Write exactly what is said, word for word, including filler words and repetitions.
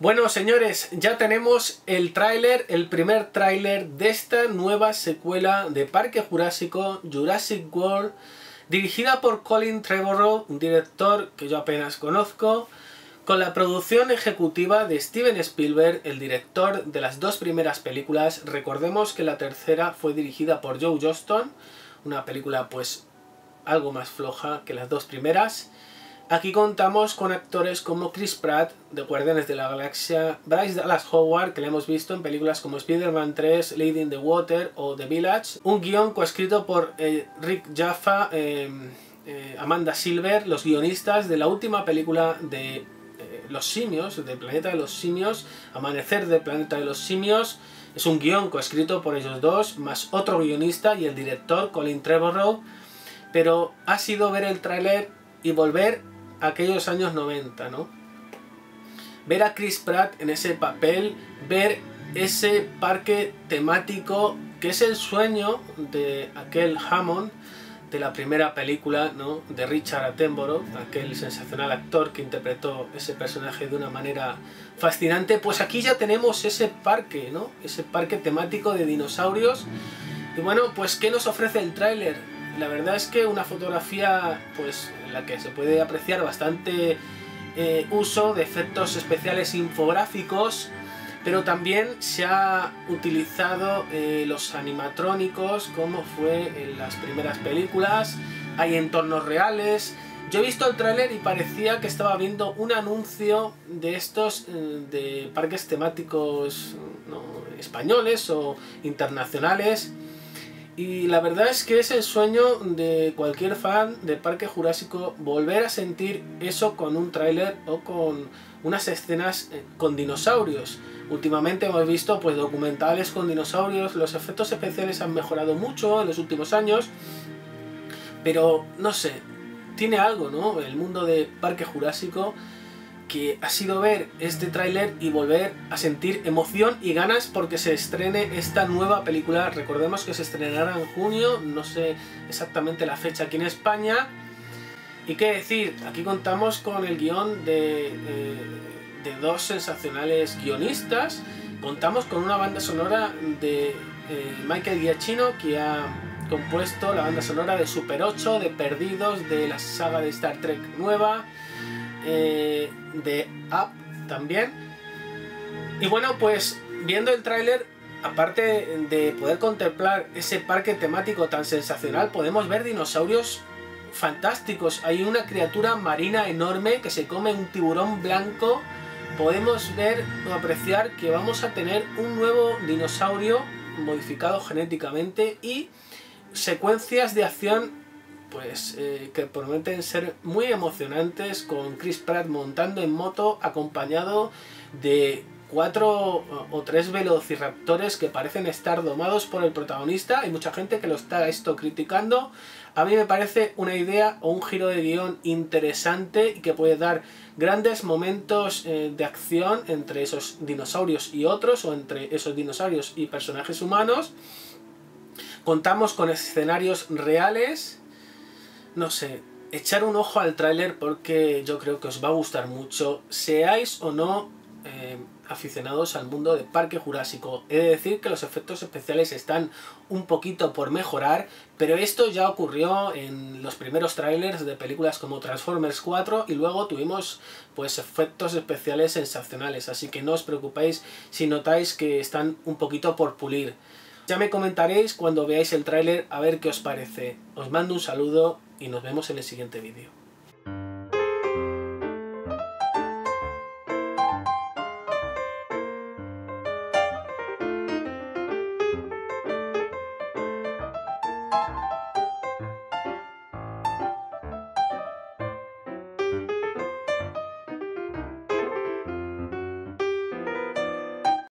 Bueno, señores, ya tenemos el tráiler, el primer tráiler de esta nueva secuela de Parque Jurásico, Jurassic World, dirigida por Colin Trevorrow, un director que yo apenas conozco, con la producción ejecutiva de Steven Spielberg, el director de las dos primeras películas. Recordemos que la tercera fue dirigida por Joe Johnston, una película pues algo más floja que las dos primeras. Aquí contamos con actores como Chris Pratt, de Guardianes de la Galaxia, Bryce Dallas Howard, que le hemos visto en películas como Spider-Man tres, Lady in the Water o The Village, un guión coescrito por eh, Rick Jaffa, eh, eh, Amanda Silver, los guionistas de la última película de eh, Los Simios, del Planeta de los Simios, Amanecer del Planeta de los Simios. Es un guión coescrito por ellos dos, más otro guionista y el director, Colin Trevorrow. Pero ha sido ver el tráiler y volver a aquellos años noventa, ¿no? Ver a Chris Pratt en ese papel, ver ese parque temático que es el sueño de aquel Hammond de la primera película, ¿no?, de Richard Attenborough, aquel sensacional actor que interpretó ese personaje de una manera fascinante. Pues aquí ya tenemos ese parque, ¿no?, ese parque temático de dinosaurios. Y bueno, pues ¿qué nos ofrece el tráiler? La verdad es que una fotografía pues en la que se puede apreciar bastante eh, uso de efectos especiales infográficos, pero también se ha utilizado eh, los animatrónicos como fue en las primeras películas. Hay entornos reales. Yo he visto el tráiler y parecía que estaba viendo un anuncio de estos eh, de parques temáticos, ¿no?, españoles o internacionales. Y la verdad es que es el sueño de cualquier fan del Parque Jurásico volver a sentir eso con un tráiler o con unas escenas con dinosaurios. Últimamente hemos visto pues documentales con dinosaurios, los efectos especiales han mejorado mucho en los últimos años, pero no sé, tiene algo, ¿no?, el mundo de Parque Jurásico, que ha sido ver este tráiler y volver a sentir emoción y ganas porque se estrene esta nueva película. Recordemos que se estrenará en junio, no sé exactamente la fecha aquí en España. Y qué decir, aquí contamos con el guión de, de, de dos sensacionales guionistas. Contamos con una banda sonora de eh, Michael Giacchino, que ha compuesto la banda sonora de Super ocho, de Perdidos, de la saga de Star Trek nueva, Eh, de Up también. Y bueno, pues viendo el tráiler, aparte de poder contemplar ese parque temático tan sensacional, podemos ver dinosaurios fantásticos. Hay una criatura marina enorme que se come un tiburón blanco. Podemos ver o apreciar que vamos a tener un nuevo dinosaurio modificado genéticamente y secuencias de acción pues eh, que prometen ser muy emocionantes, con Chris Pratt montando en moto acompañado de cuatro o tres velociraptores que parecen estar domados por el protagonista. Hay mucha gente que lo está esto criticando. A mí me parece una idea o un giro de guión interesante y que puede dar grandes momentos eh, de acción entre esos dinosaurios y otros, o entre esos dinosaurios y personajes humanos. Contamos con escenarios reales. No sé, echar un ojo al tráiler porque yo creo que os va a gustar mucho, seáis o no eh, aficionados al mundo de Parque Jurásico. He de decir que los efectos especiales están un poquito por mejorar, pero esto ya ocurrió en los primeros tráilers de películas como Transformers cuatro y luego tuvimos pues efectos especiales sensacionales, así que no os preocupéis si notáis que están un poquito por pulir. Ya me comentaréis cuando veáis el tráiler a ver qué os parece. Os mando un saludo y nos vemos en el siguiente vídeo.